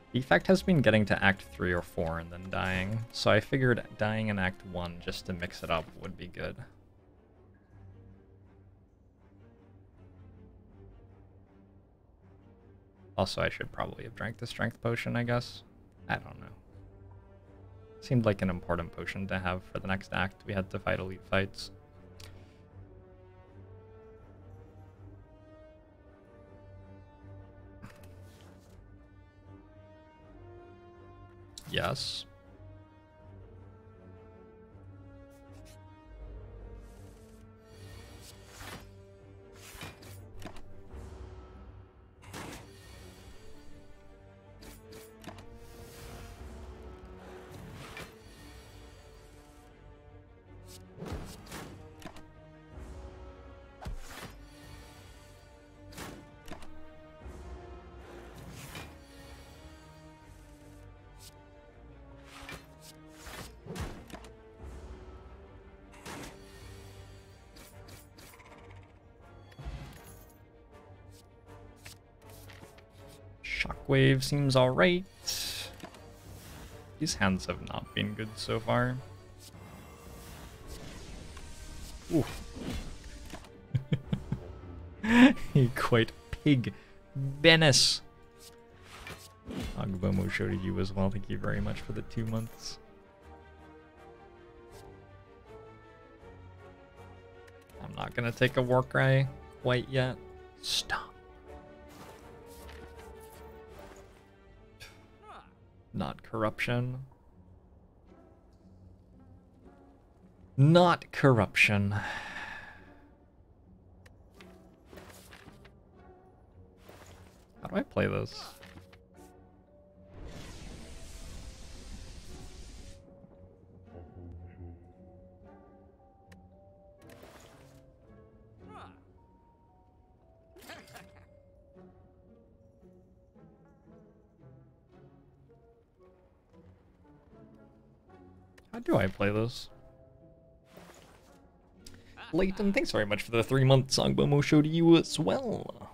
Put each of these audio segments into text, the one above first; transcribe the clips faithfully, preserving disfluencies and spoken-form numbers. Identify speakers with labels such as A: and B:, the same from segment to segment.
A: The effect has been getting to Act three or four and then dying, so I figured dying in Act one just to mix it up would be good. Also, I should probably have drank the strength potion, I guess. I don't know. Seemed like an important potion to have for the next act. We had to fight elite fights. Yes. Shockwave seems alright. These hands have not been good so far. Ooh. Quite pig. Venice. Agbomo showed you as well. Thank you very much for the two months. I'm not gonna take a war cry quite yet. Stop. Not corruption. Not corruption. How do I play this? How do I play this? Leighton, thanks very much for the three month Songbomo show to you as well.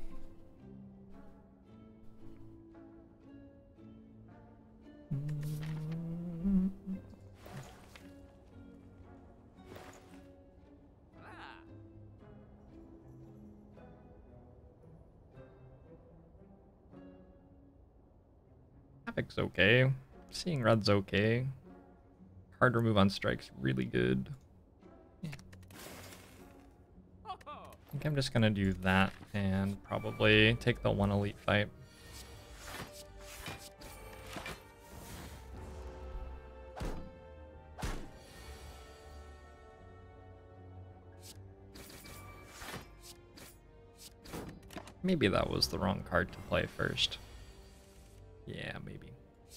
A: Havoc's okay. Seeing Red's okay. Hard remove on strike's really good. Yeah. I think I'm just gonna do that and probably take the one elite fight. Maybe that was the wrong card to play first. Yeah, maybe.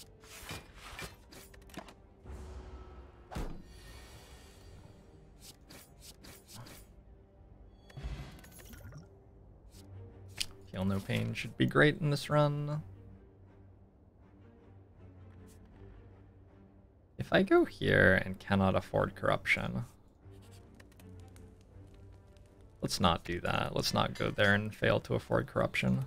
A: Feel no pain should be great in this run. If I go here and cannot afford corruption, let's not do that. Let's not go there and fail to afford corruption.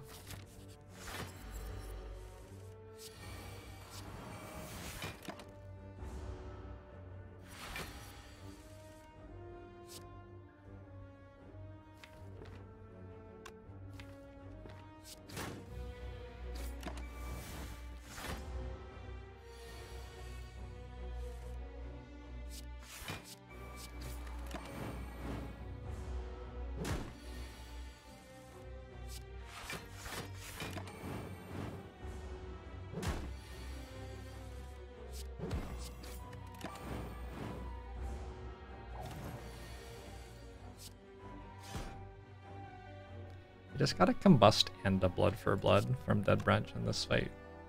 A: You just gotta combust and a blood for blood from Dead Branch in this fight.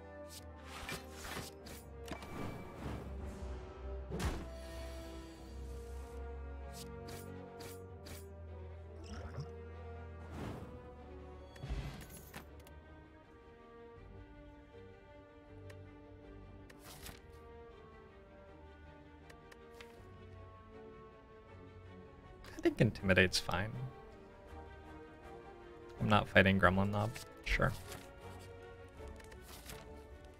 A: I think Intimidate's fine. I'm not fighting Gremlin Knob. Sure.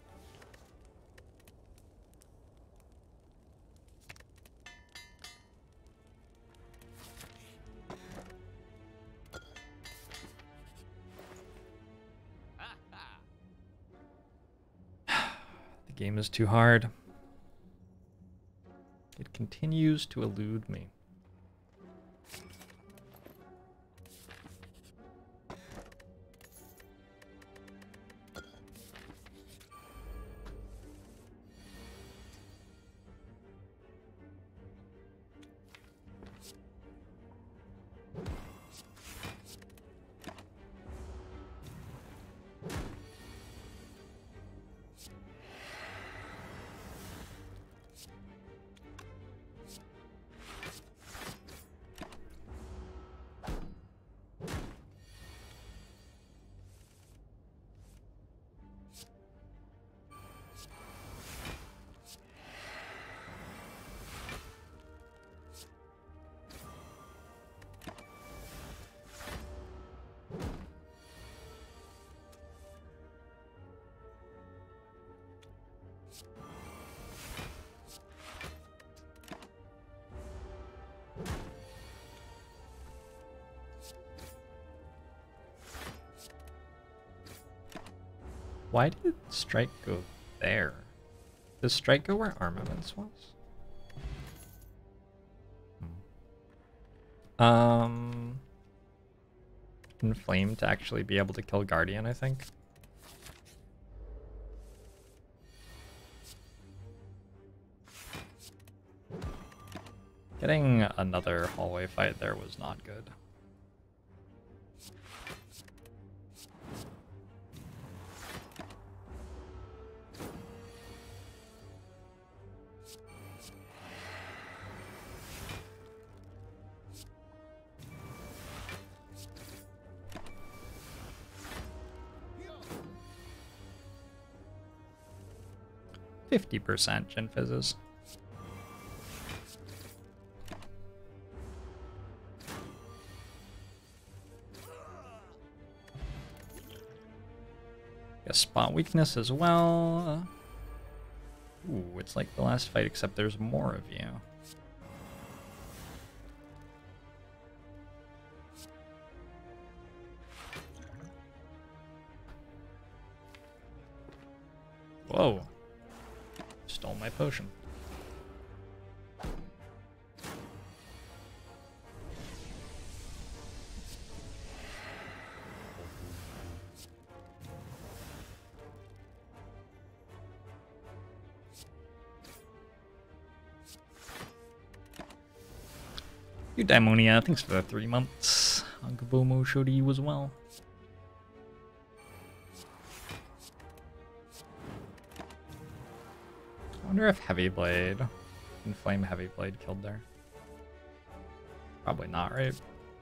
A: The game is too hard. It continues to elude me. Why did strike go there? Does strike go where armaments was? Hmm. Um, Inflame to actually be able to kill Guardian, I think. Getting another hallway fight there was not good. fifty percent Gen Fizzes. A spot weakness as well. Ooh, it's like the last fight, except there's more of you. Whoa. Stole my potion. You Daimonia, thanks for the three months. Angabomo show to you as well. I wonder if Heavy Blade and Flame Heavy Blade killed there. Probably not, right?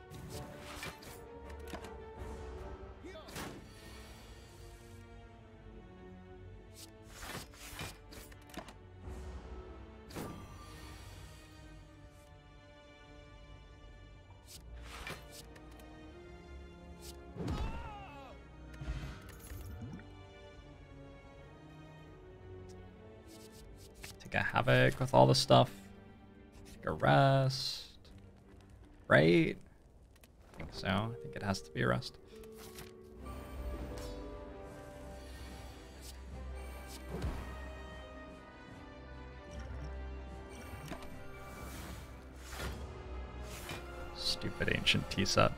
A: Take a Havoc with all the stuff. Take a rest. Right? I think so. I think it has to be a rest. Stupid ancient T-set.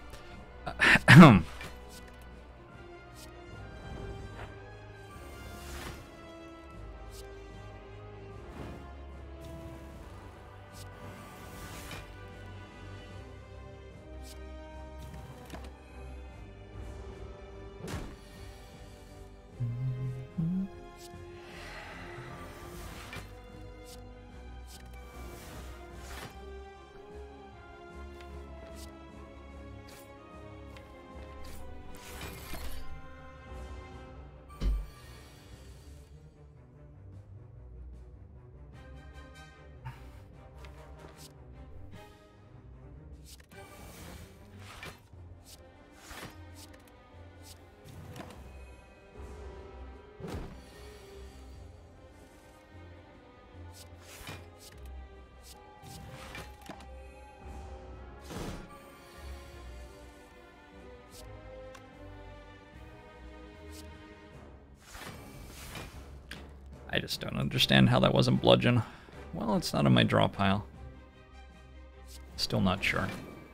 A: I just don't understand how that wasn't bludgeon. Well, it's not on my draw pile. Still not sure.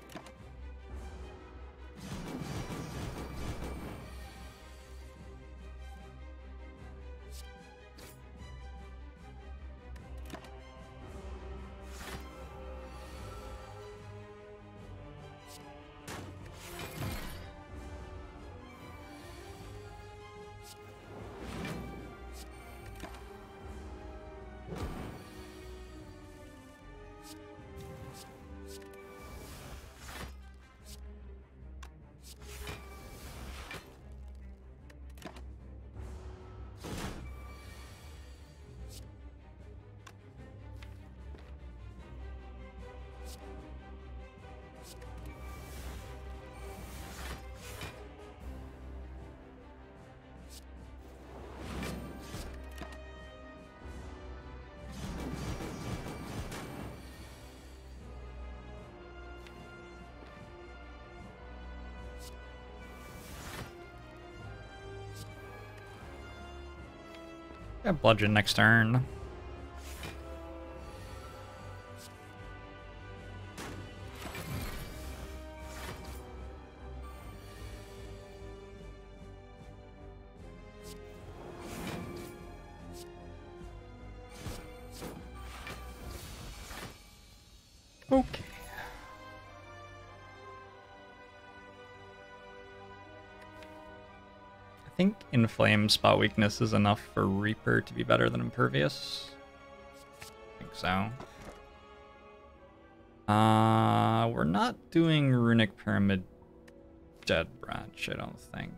A: Got bludgeon next turn. Okay. I think Inflame spot weakness is enough for Reaper to be better than Impervious. I think so. Uh, we're not doing Runic Pyramid Dead Branch, I don't think.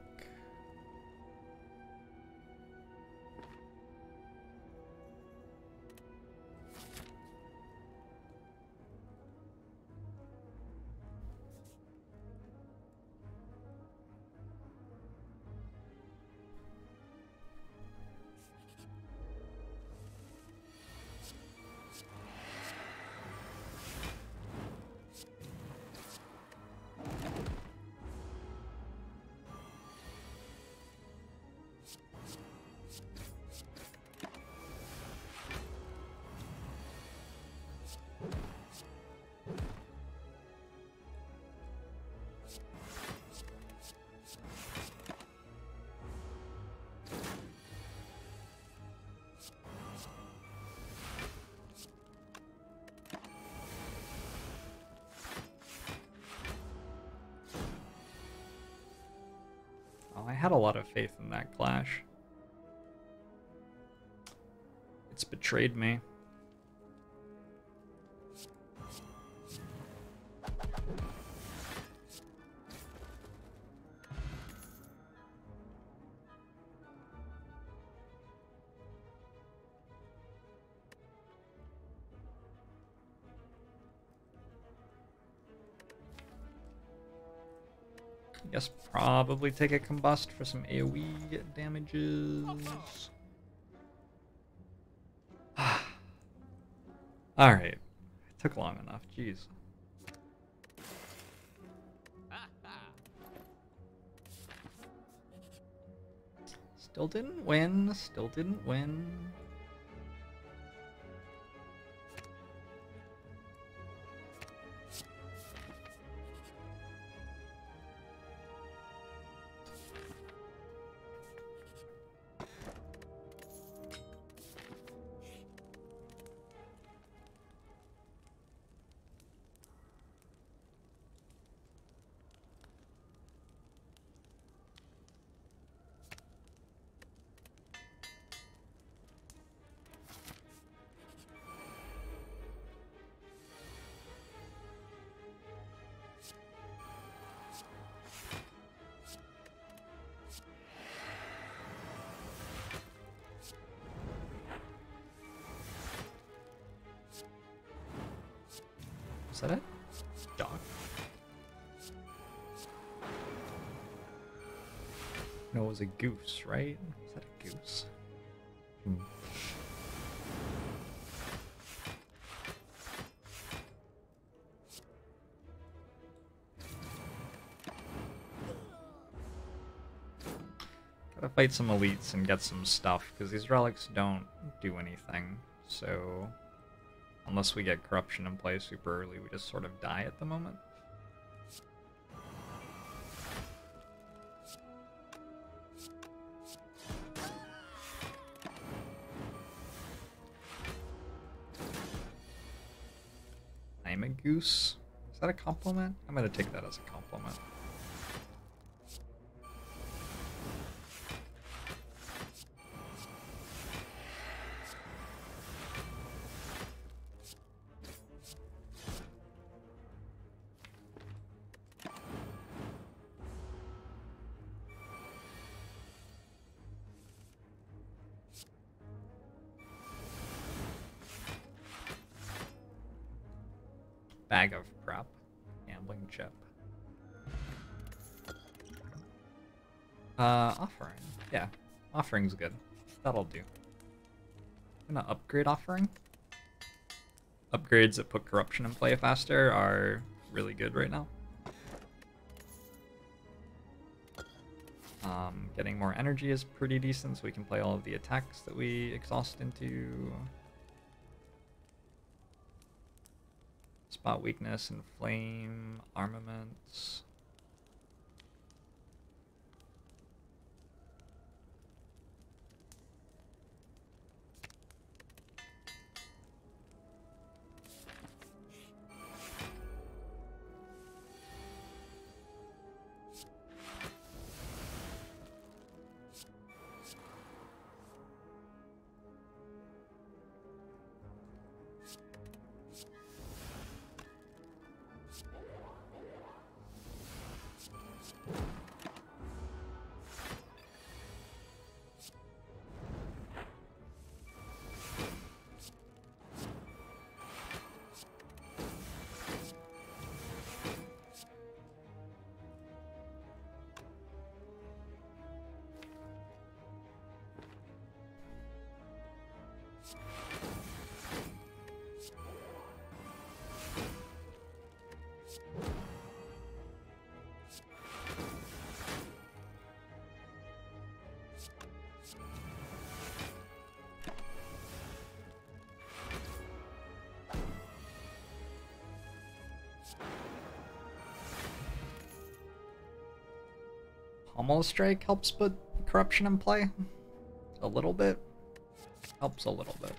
A: I had a lot of faith in that clash. It's betrayed me. I guess probably take a combust for some AoE damages. Alright. Took long enough, jeez. Still didn't win, still didn't win. Is that it? Dog. No, it was a goose, right? Is that a goose? Hmm. Gotta fight some elites and get some stuff, because these relics don't do anything. So, unless we get corruption in play super early, we just sort of die at the moment. I'm a goose. Is that a compliment? I'm gonna take that as a compliment. Bag of prep. Gambling chip. Uh, offering. Yeah, offering's good. That'll do. I'm gonna upgrade offering. Upgrades that put corruption in play faster are really good right now. Um, getting more energy is pretty decent, so we can play all of the attacks that we exhaust into. Spot weakness and flame, armaments. Pommel Strike helps put corruption in play. A little bit. Helps a little bit.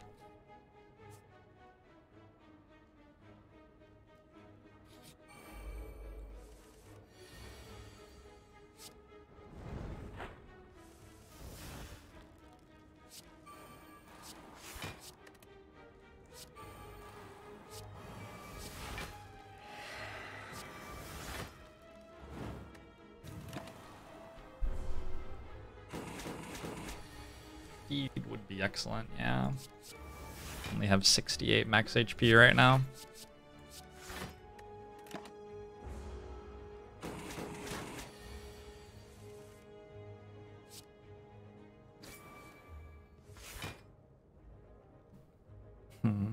A: Would be excellent, yeah. Only have sixty-eight max H P right now. Hmm.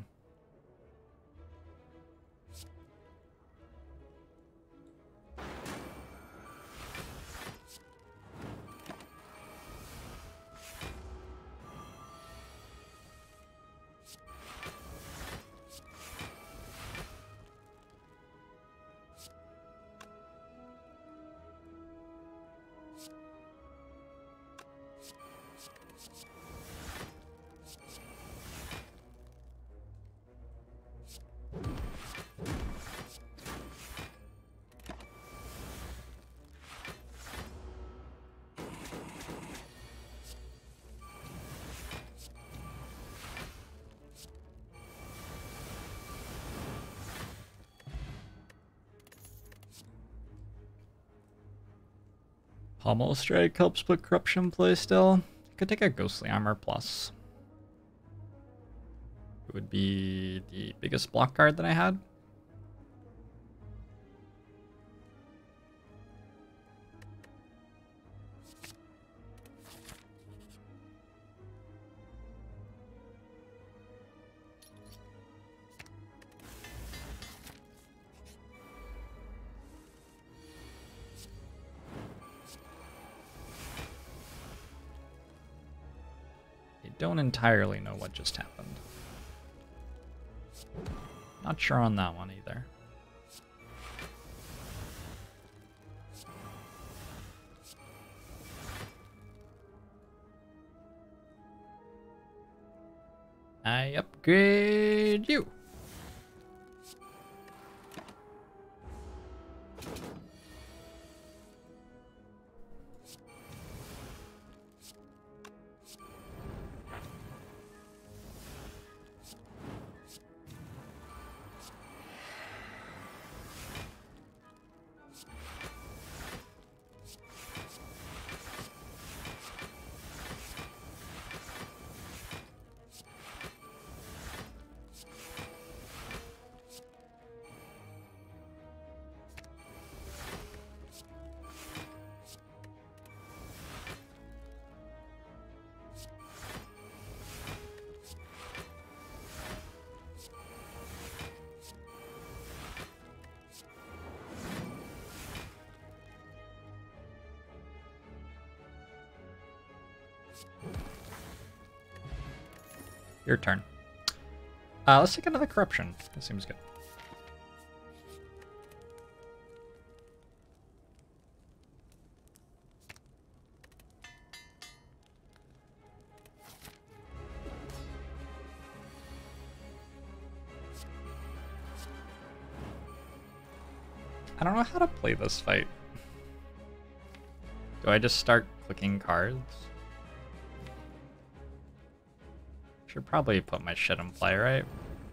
A: Pommel Strike helps put corruption play still. Could take a Ghostly Armor plus. It would be the biggest block card that I had. don't entirely know what just happened. Not sure on that one either. I upgrade you. Your turn. Uh, let's take another corruption. That seems good. I don't know how to play this fight. Do I just start clicking cards? Should probably put my shit in play, right?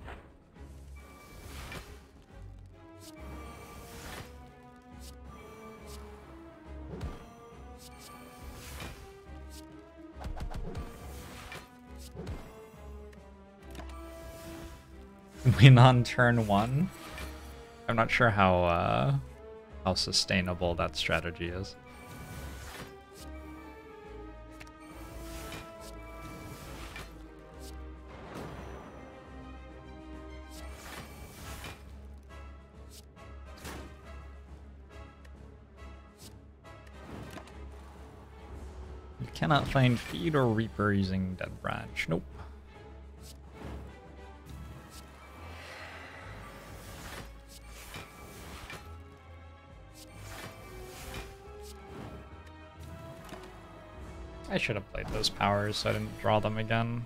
A: Win on turn one? I'm not sure how uh, how sustainable that strategy is. Cannot find feed or reaper using dead branch. Nope. I should have played those powers so I didn't draw them again.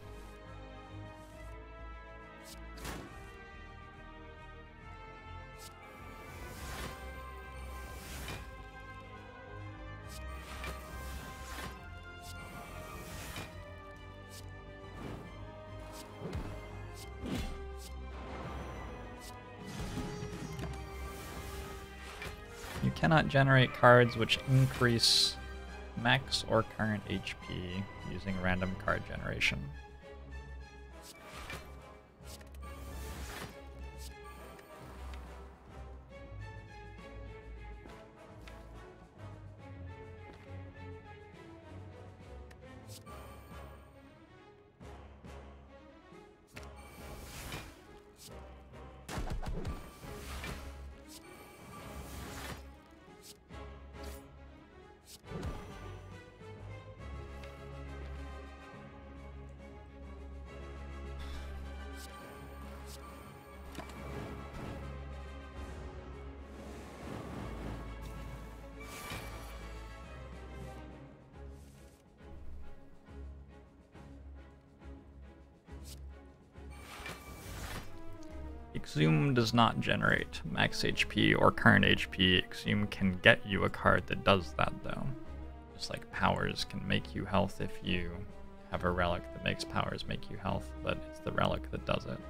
A: Cannot generate cards which increase max or current H P using random card generation. Exhume does not generate max H P or current H P. Exhume can get you a card that does that, though. Just like powers can make you health if you have a relic that makes powers make you health, but it's the relic that does it.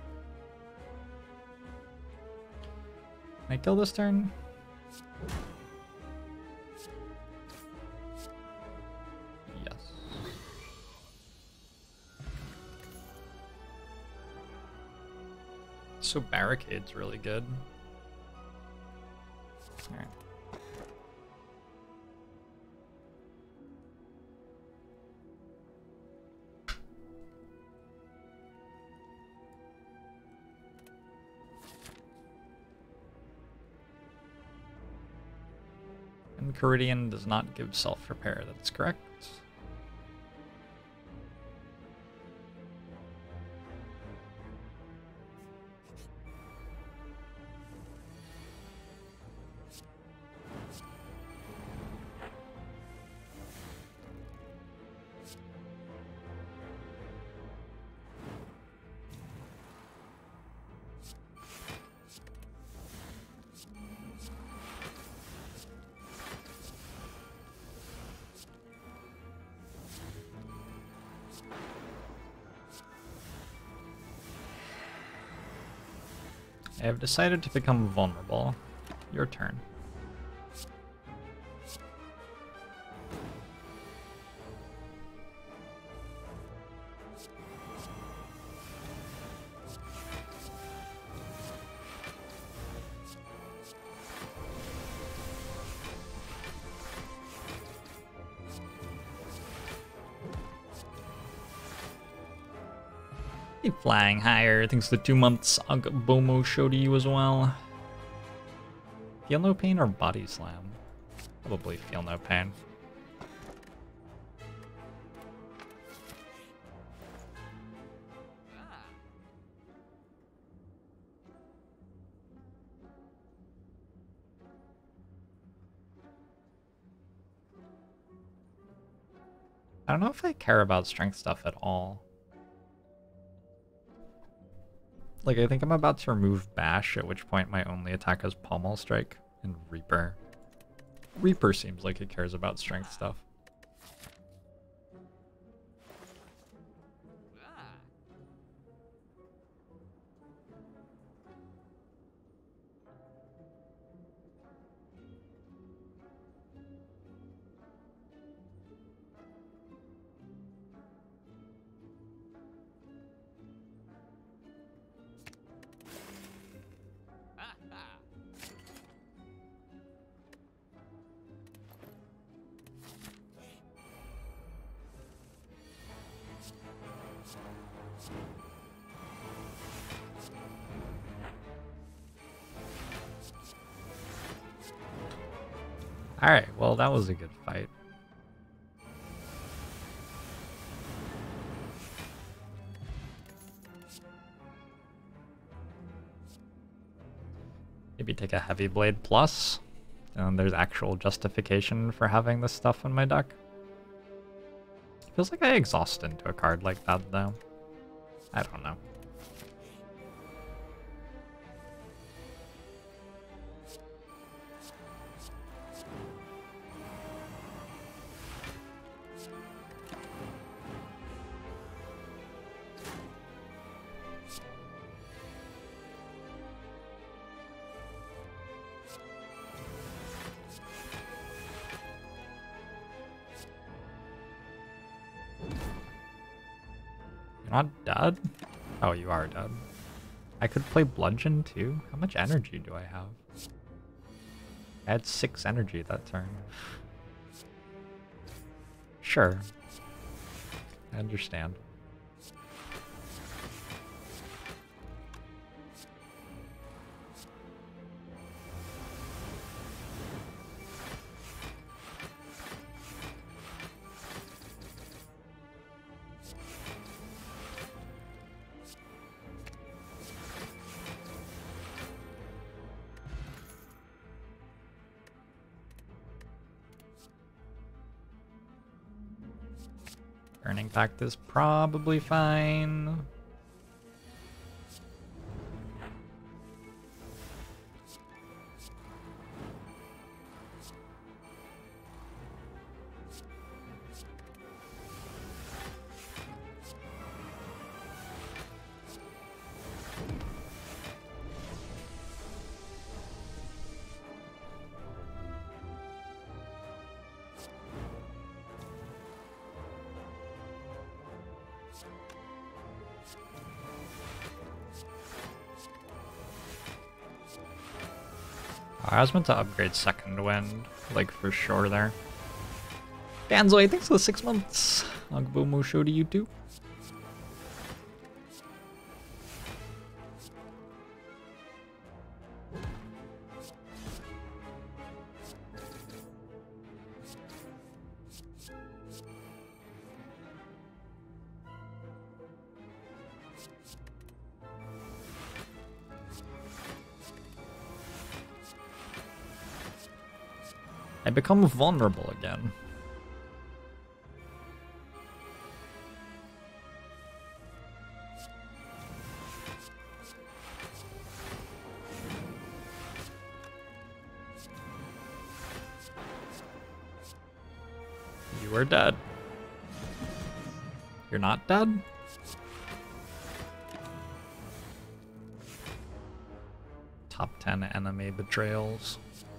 A: Can I kill this turn? Yes. So barricade's really good. All right. And Caridian does not give self-repair, that's correct. I have decided to become vulnerable. Your turn. Keep flying higher. Thanks to two months. Bomo show to you as well. Feel no pain or body slam? Probably feel no pain. I don't know if I care about strength stuff at all. Like, I think I'm about to remove Bash, at which point my only attack is Pommel Strike and Reaper. Reaper seems like it cares about strength stuff. Alright, well that was a good fight. Maybe take a Heavy Blade Plus, and there's actual justification for having this stuff in my deck. Feels like I exhaust into a card like that though. I don't know. Not dead? Oh, you are dead. I could play Bludgeon too? How much energy do I have? I had six energy that turn. Sure. I understand. Burning Pact is probably fine. I was meant to upgrade Second Wind, like for sure there. Danzoy, thanks for the six months. Agbomo show to you too. I become vulnerable again. You are dead. You're not dead? top ten anime betrayals.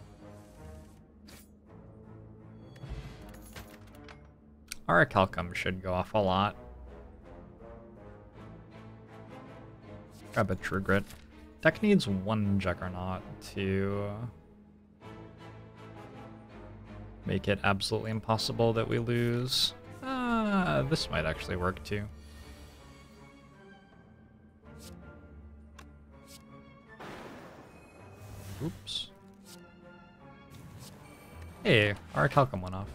A: Orichalcum should go off a lot. Grab a True Grit. Deck needs one Juggernaut to make it absolutely impossible that we lose. Ah, this might actually work too. Oops. Hey, our Orichalcum went off.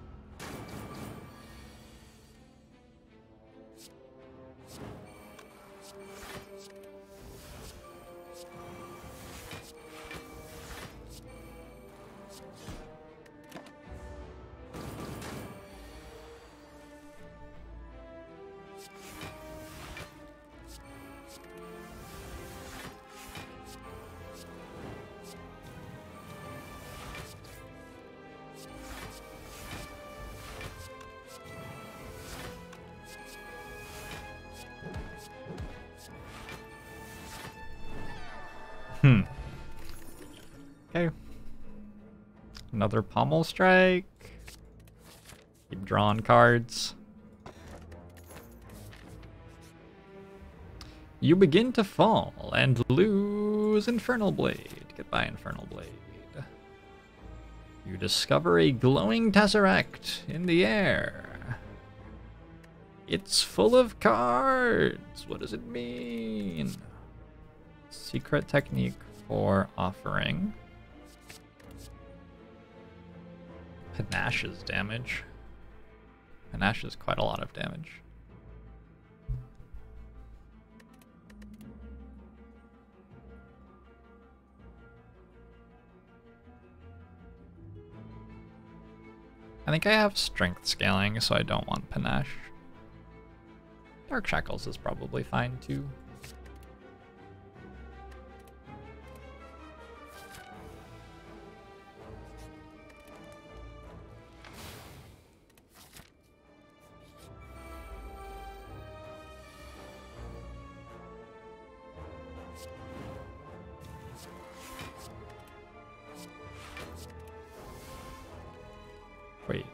A: Hmm. Okay. Another Pommel Strike. Keep drawing cards. You begin to fall and lose Infernal Blade. Goodbye, Infernal Blade. You discover a glowing tesseract in the air. It's full of cards. What does it mean? Secret technique for offering. Panache's damage. Panache is quite a lot of damage. I think I have strength scaling, so I don't want Panache. Dark Shackles is probably fine too. Wait.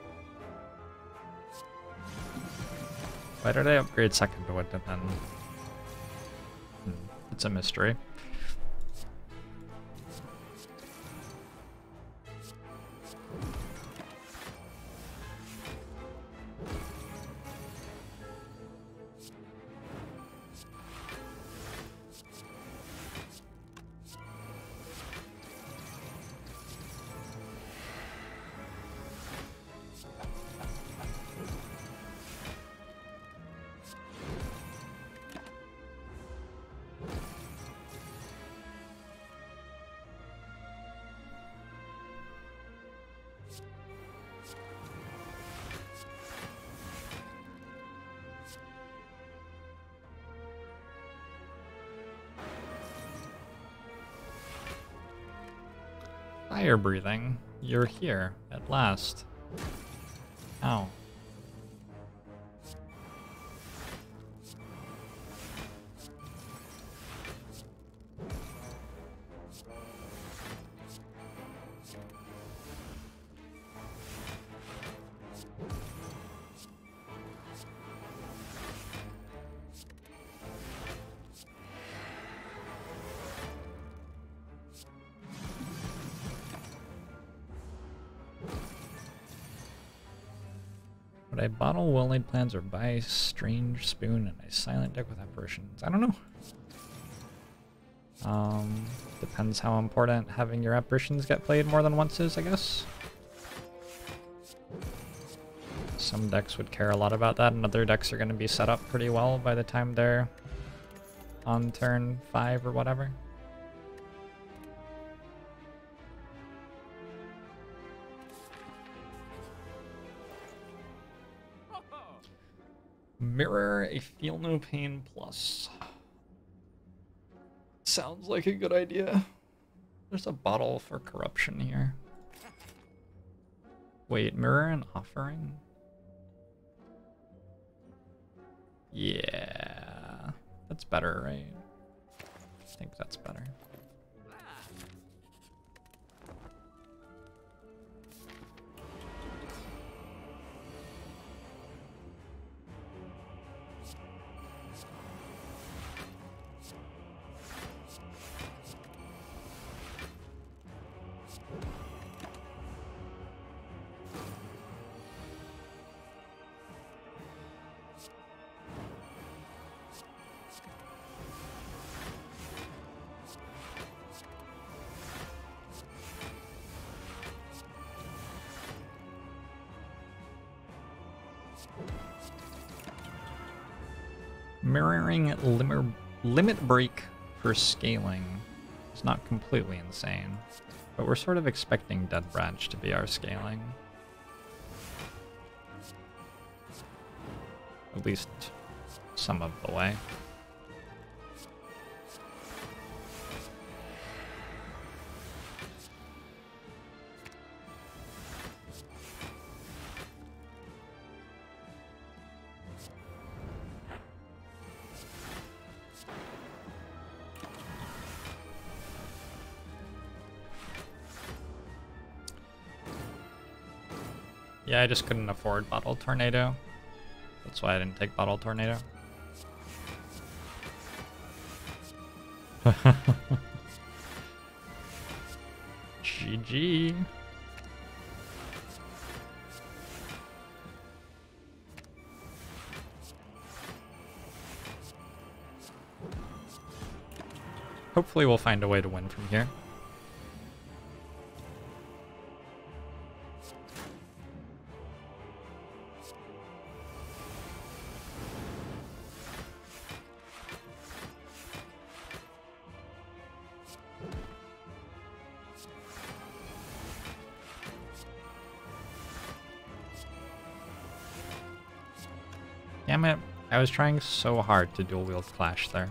A: Why did I upgrade second to it then? Hmm. It's a mystery. Fire breathing, you're here at last. Ow. Would I bottle well-laid plans or buy a strange spoon and a silent deck with apparitions? I don't know. Um, depends how important having your apparitions get played more than once is, I guess. Some decks would care a lot about that, and other decks are going to be set up pretty well by the time they're on turn five or whatever. Mirror a Feel No Pain Plus. Sounds like a good idea. There's a bottle for corruption here. Wait, mirror an offering? Yeah, that's better, right? I think that's better. Mirroring limit, limit break for scaling is not completely insane, but we're sort of expecting Dead Branch to be our scaling. At least some of the way. Yeah, I just couldn't afford Bottle Tornado. That's why I didn't take Bottle Tornado. G G. Hopefully we'll find a way to win from here. Damn it, I was trying so hard to dual wield Clash there.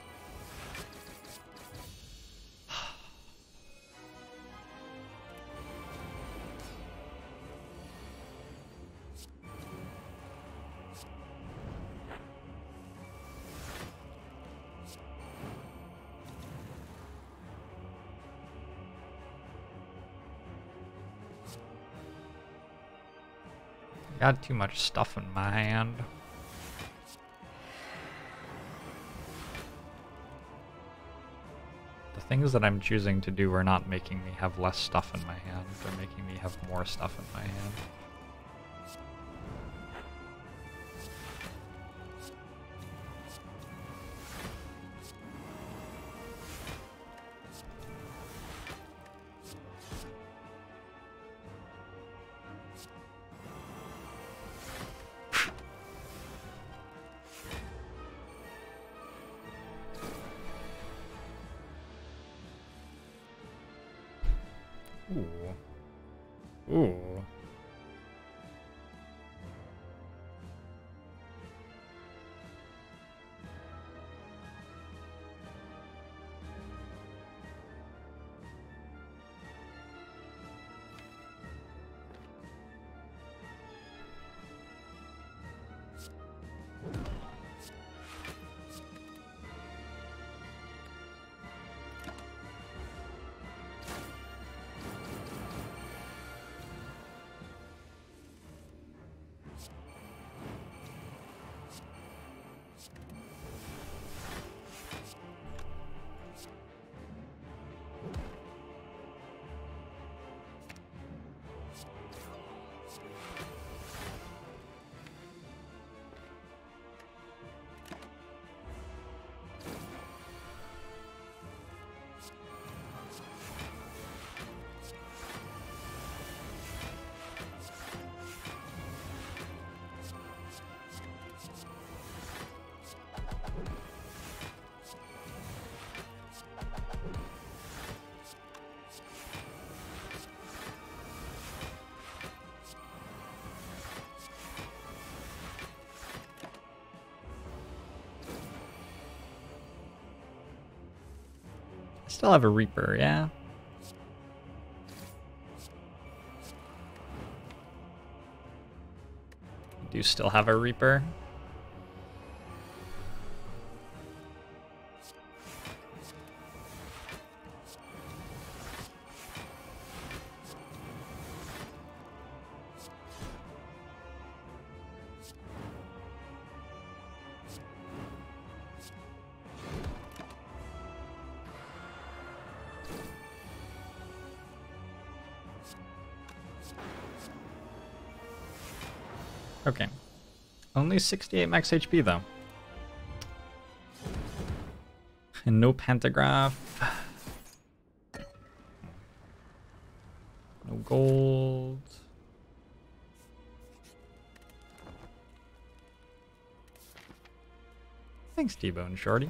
A: Got too much stuff in my hand. The things that I'm choosing to do are not making me have less stuff in my hand, they're making me have more stuff in my hand. Ooh. Ooh. Still have a Reaper, yeah. Do still have a Reaper. Okay. Only sixty-eight max H P though. And no pantograph. No gold. Thanks, T-Bone Shorty.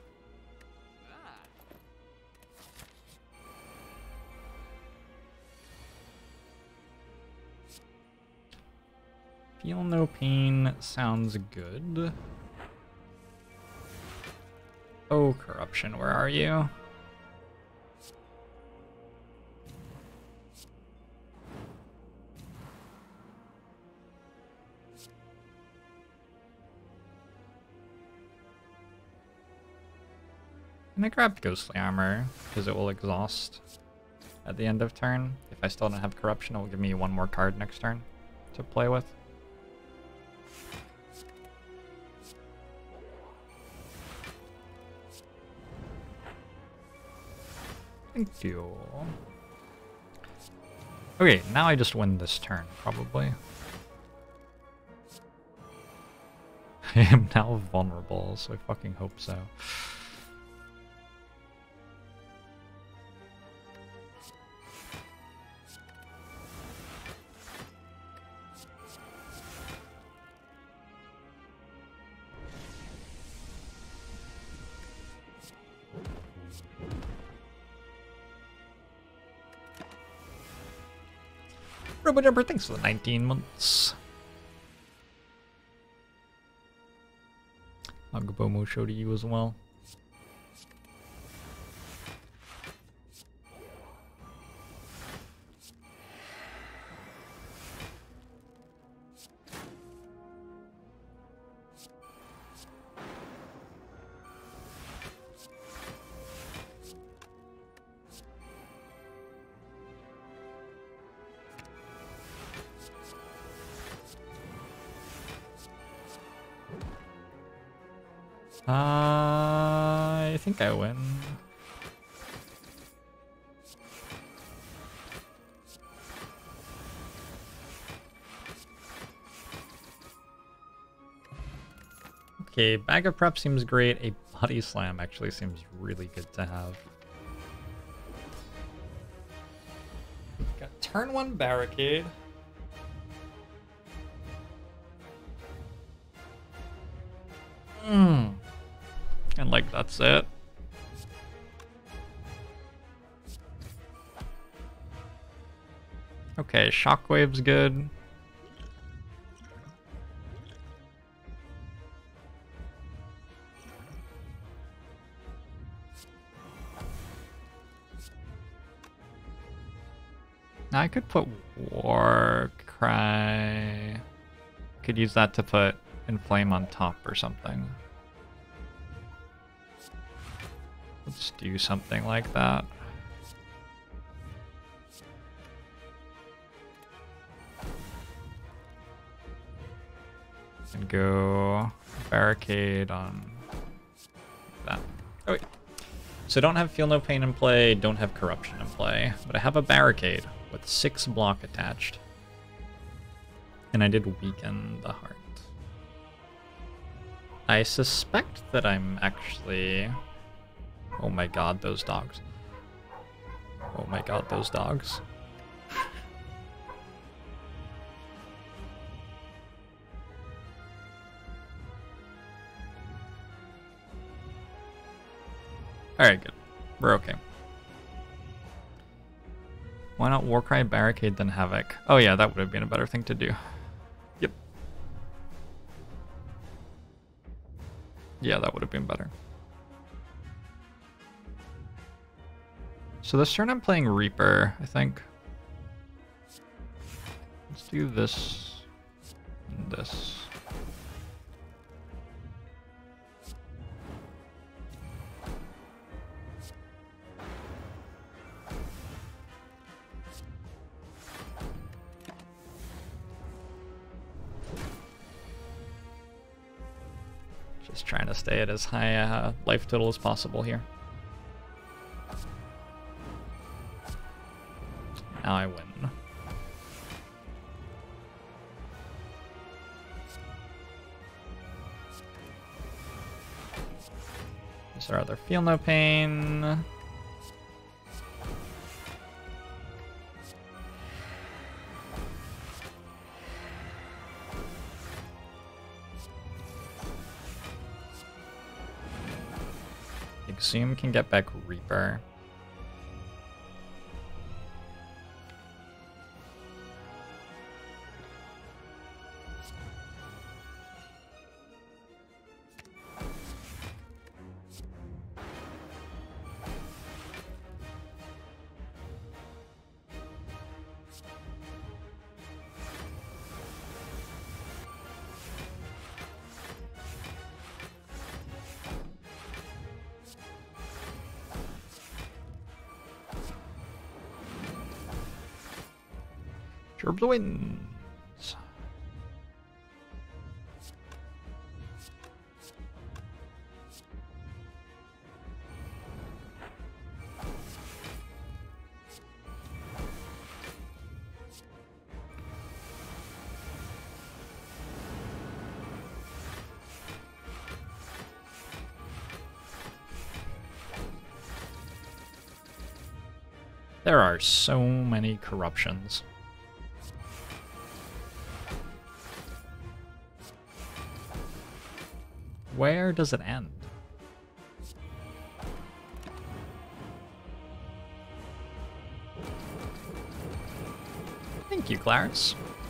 A: Feel no pain sounds good. Oh, corruption, where are you? Can I grab ghostly armor? Because it will exhaust at the end of turn. If I still don't have corruption, it will give me one more card next turn to play with. Thank you. Okay, now I just win this turn, probably. I am now vulnerable, so I fucking hope so. RoboJumper, thanks for the nineteen months. Agabomo show to you as well. Uh, I think I win. Okay, bag of prep seems great. A body slam actually seems really good to have. Got turn one barricade. Hmm. And like that's it. Okay, shockwave's good. Now I could put war cry. Could use that to put inflame on top or something. Let's do something like that. And go barricade on that. Oh wait. So don't have feel no pain in play, don't have corruption in play, but I have a barricade with six block attached. And I did weaken the heart. I suspect that I'm actually... Oh my god, those dogs. Oh my god, those dogs. Alright, good. We're okay. Why not Warcry, Barricade, then Havoc? Oh yeah, that would have been a better thing to do. Yep. Yeah, that would have been better. So this turn I'm playing Reaper, I think. Let's do this and this. Just trying to stay at as high a uh, life total as possible here. Now I win. Is there other feel no pain? Exhume can get back Reaper. Jorbs wins. There are so many corruptions. Where does it end? Thank you, Clarence.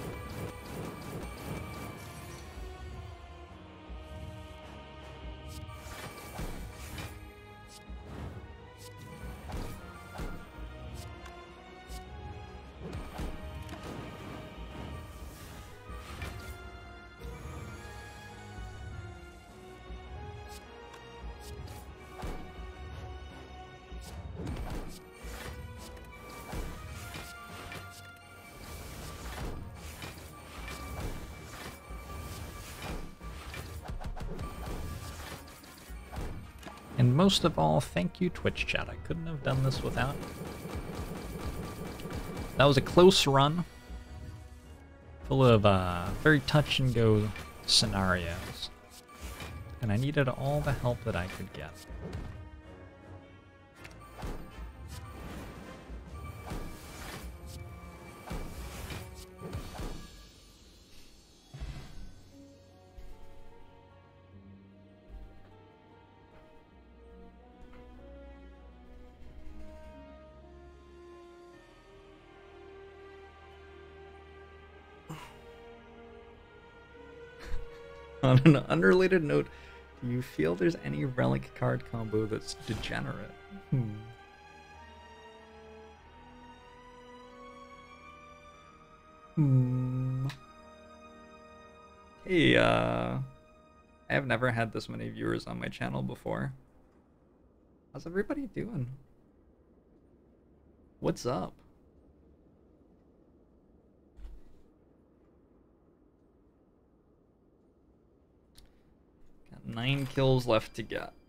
A: And most of all, thank you, Twitch chat. I couldn't have done this without. That was a close run, full of uh, very touch and go scenarios. And I needed all the help that I could get. On an unrelated note, do you feel there's any relic card combo that's degenerate? Hmm. Hmm. Hey, uh... I have never had this many viewers on my channel before. How's everybody doing? What's up? Nine kills left to get.